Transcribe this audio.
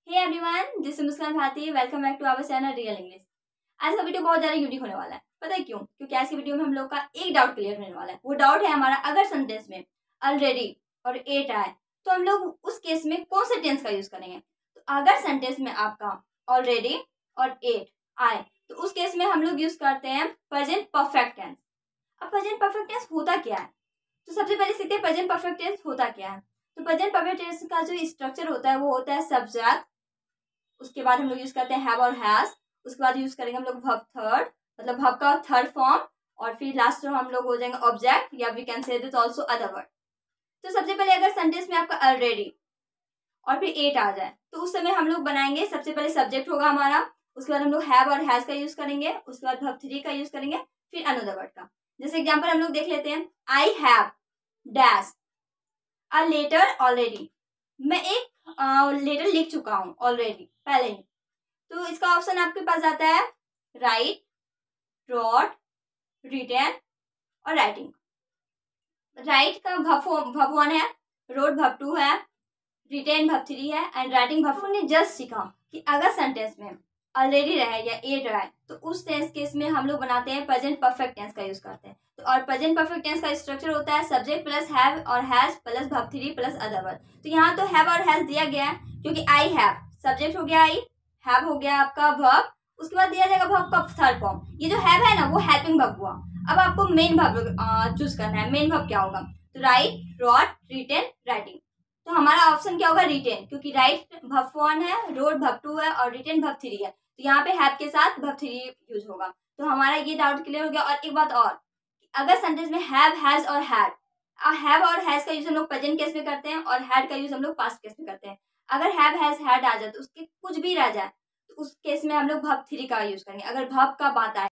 Hey everyone, this is Muskan Bharti. Welcome back to our channel real English. आज का video बहुत ज्यादा यूनिक होने वाला है। पता है क्यों? क्योंकि आज की वीडियो में हम लोग का एक डाउट क्लियर होने वाला है। वो डाउट है हमारा, अगर सेंटेंस में ऑलरेडी और एट आए तो हम लोग उस केस में कौन से टेंस का यूज करेंगे। तो अगर सेंटेंस में आपका ऑलरेडी और एट आए तो उस केस में हम लोग यूज करते हैं प्रेजेंट परफेक्ट टेंस। अब प्रेजेंट परफेक्ट टेंस होता क्या है? तो सबसे पहले सीखते हैं प्रेजेंट परफेक्ट टेंस होता क्या है। तो प्रेजेंट परफेक्ट टेंस का जो स्ट्रक्चर होता है वो होता है सब्जेक्ट, उसके बाद हम लोग यूज करते हैं हैव और हैज, उसके बाद यूज करेंगे हम लोग वर्ब थर्ड, मतलब वर्ब का थर्ड फॉर्म, और फिर लास्ट में हम लोग हो जाएंगे ऑब्जेक्ट, या we can say this also other word. तो सबसे पहले अगर सेंटेंस में आपका ऑलरेडी और फिर एट आ जाए तो उस समय हम लोग बनाएंगे, सबसे पहले सब्जेक्ट होगा हमारा, उसके बाद हम लोग हैव और हैज का यूज करेंगे, उसके बाद वर्ब थ्री का यूज करेंगे, फिर अनदर वर्ड का। जैसे एग्जाम्पल हम लोग देख लेते हैं, I have dash a letter already. मैं एक लेटर लिख चुका हूँ ऑलरेडी, पहले ही। तो इसका ऑप्शन आपके पास आता है राइट, रॉट, रिटन और राइटिंग। राइट का वर्ब वन है, रोड वर्ब टू है, रिटेन वर्ब थ्री है, एंड राइटिंग वर्ब फोर। ने जस्ट सीखा कि अगर सेंटेंस में ऑलरेडी रहे या एट रहे तो उस टेंस केस में हम लोग बनाते हैं प्रेजेंट परफेक्ट टेंस का यूज करते हैं। तो और प्रेजेंट परफेक्ट टेंस का स्ट्रक्चर होता है सब्जेक्ट प्लस हैव और has plus verb three plus other verb. तो यहाँ तो हैव और हैज दिया गया है क्योंकि आई हैव सब्जेक्ट हो गया, आई हैव हो गया आपका वर्ब, उसके बाद दिया जाएगा वर्ब का थर्ड फॉर्म। ये जो हैव है ना वो हेल्पिंग वर्ब हुआ। अब आपको मेन वर्ब चूज करना है। मेन वर्ब क्या होगा? तो राइट, रॉट, रिटेन, राइटिंग। तो हमारा ऑप्शन क्या होगा? रिटेन, क्योंकि राइट वर्ब वन है, रोड वर्ब टू है और रिटेन वर्ब थ्री है। तो यहाँ पे हैव के साथ वर्ब थ्री यूज होगा। तो हमारा ये डाउट क्लियर हो गया। और एक बात और, अगर सेंटेंस में हैव, हैज और हैड, हैव और हैज का यूज हम लोग प्रेजेंट केस में करते हैं और हैड का यूज हम लोग पास्ट केस में करते हैं। अगर हैव, हैज, हैड आ जाए तो उसके कुछ भी रह जाए तो उस केस में हम लोग वर्ब थ्री का यूज करेंगे। अगर वर्ब का बात आए